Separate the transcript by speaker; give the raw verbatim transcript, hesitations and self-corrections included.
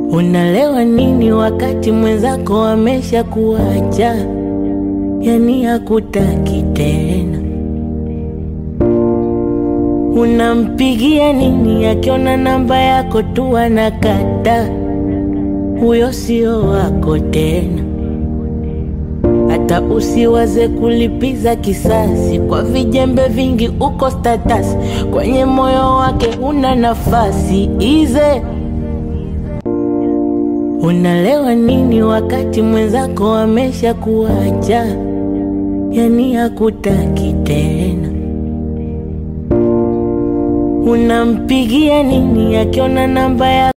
Speaker 1: Unalewa nini wakati mwenzako amesha kuacha? Yani hakutaki tena. Unampigia nini akiona namba yako tu anakata? Huyo sio wako tena. Hata usiwaze kulipiza kisasi kwa vijembe vingi uko status. Kwenye moyo wake una nafasi ize. Unalewa nini wakati mwenzako amesha kuacha? Yani hakutaki tena. Unampigia nini akiona namba yako